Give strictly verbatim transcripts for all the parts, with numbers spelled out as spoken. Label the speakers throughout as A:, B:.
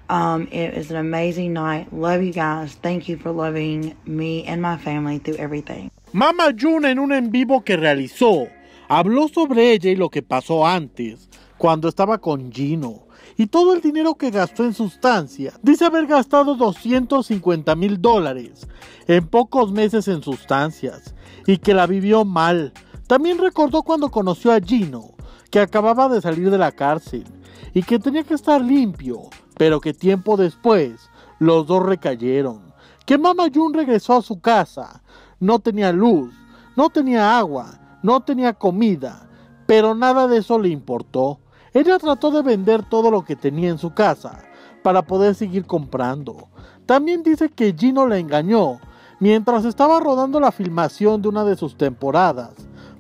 A: Um, it was an amazing night. Love you guys. Thank you for loving me and my family through everything.
B: Mama June, en un en vivo que realizó, habló sobre ella y lo que pasó antes, cuando estaba con Gino, y todo el dinero que gastó en sustancias. Dice haber gastado doscientos cincuenta mil dólares en pocos meses en sustancias, y que la vivió mal. También recordó cuando conoció a Gino, que acababa de salir de la cárcel, y que tenía que estar limpio, pero que tiempo después los dos recayeron. Que Mama June regresó a su casa, no tenía luz, no tenía agua, no tenía comida, pero nada de eso le importó. Ella trató de vender todo lo que tenía en su casa para poder seguir comprando. También dice que Gino la engañó mientras estaba rodando la filmación de una de sus temporadas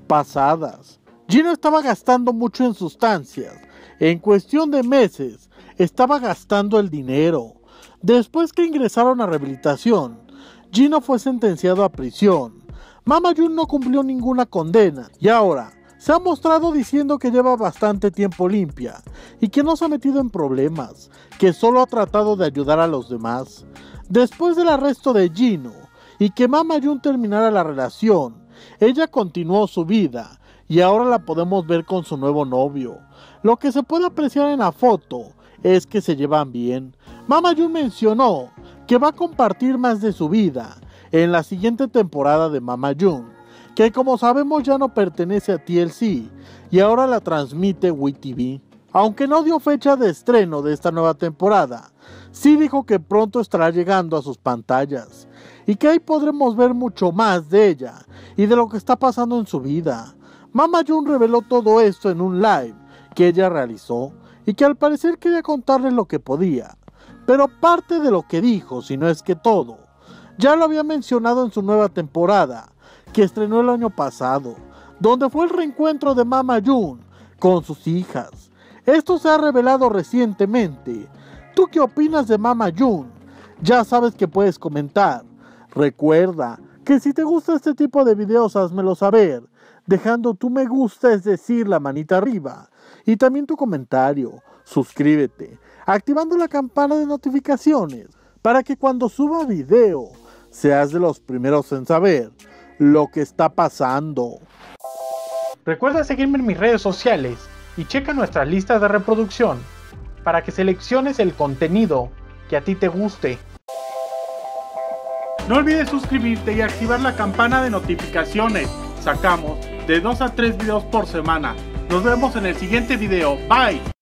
B: pasadas. Gino estaba gastando mucho en sustancias. En cuestión de meses, estaba gastando el dinero. Después que ingresaron a rehabilitación, Gino fue sentenciado a prisión. Mama June no cumplió ninguna condena y ahora se ha mostrado diciendo que lleva bastante tiempo limpia y que no se ha metido en problemas, que solo ha tratado de ayudar a los demás. Después del arresto de Gino y que Mama June terminara la relación, ella continuó su vida y ahora la podemos ver con su nuevo novio. Lo que se puede apreciar en la foto es que se llevan bien. Mama June mencionó que va a compartir más de su vida en la siguiente temporada de Mama June, que como sabemos ya no pertenece a T L C y ahora la transmite W E T V. Aunque no dio fecha de estreno de esta nueva temporada, sí dijo que pronto estará llegando a sus pantallas y que ahí podremos ver mucho más de ella y de lo que está pasando en su vida. Mama June reveló todo esto en un live que ella realizó y que al parecer quería contarles lo que podía, pero parte de lo que dijo, si no es que todo, ya lo había mencionado en su nueva temporada, que estrenó el año pasado, donde fue el reencuentro de Mama June con sus hijas. Esto se ha revelado recientemente. ¿Tú qué opinas de Mama June? Ya sabes que puedes comentar. Recuerda que si te gusta este tipo de videos, házmelo saber, dejando tu me gusta, es decir, la manita arriba, y también tu comentario. Suscríbete, activando la campana de notificaciones, para que cuando suba video, seas de los primeros en saber lo que está pasando.
C: Recuerda seguirme en mis redes sociales y checa nuestras listas de reproducción para que selecciones el contenido que a ti te guste.
B: No olvides suscribirte y activar la campana de notificaciones. Sacamos de dos a tres videos por semana. Nos vemos en el siguiente video. Bye.